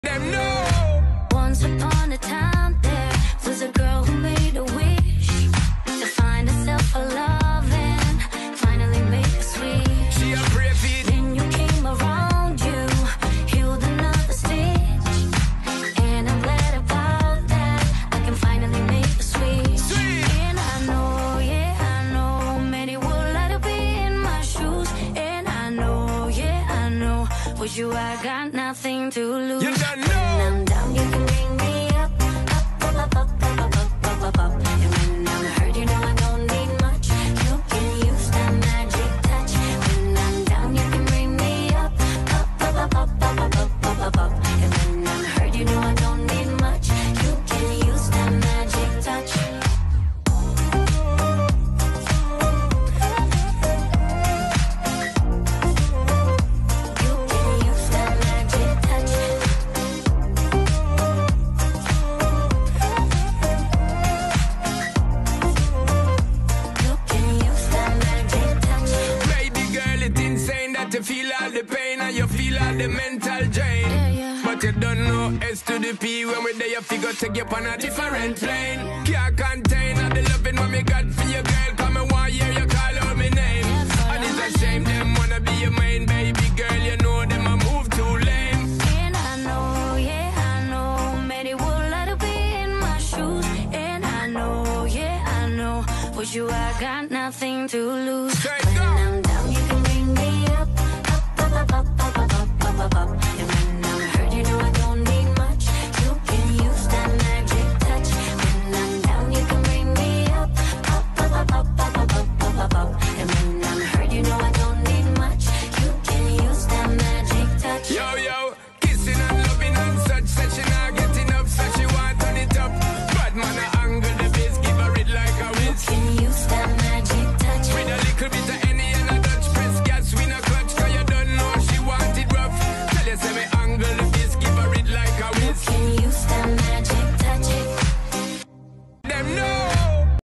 them know. Once upon a time there was a girl who made a wish to find herself a love and finally make it sweet. She a brave feet. Then you came around, you healed another stitch, and I'm glad about that. I can finally make it sweet. Sweet. And I know, yeah, I know, many would like to be in my shoes. And I know, yeah, I know, with you I got nothing to lose. You don't When know. I'm down, you can bring me up, up, up, up, up, up, up, up, up, up. And when I'm hurt, you know I don't need much. You can use that magic touch. When I'm down, you can bring me up, up, up, up, up, up, up, up, up, up. And when I'm hurt, you know I don't need much. You can use that magic touch. You can use that magic touch. You can use that magic touch. Baby girl, it's insane that you feel all the pain and you feel all the mental drain. Yeah. But you don't know S to the P. When we're there, you figure take you on a different plane. Can't contain all the loving what me got for you, girl. Come and one year you call out my name. And it's a shame them wanna be your main baby girl. You know them a move too lame. And I know, yeah, I know, many would like to be in my shoes. And I know, yeah, I know, with you I got nothing to lose. Straight When up. I'm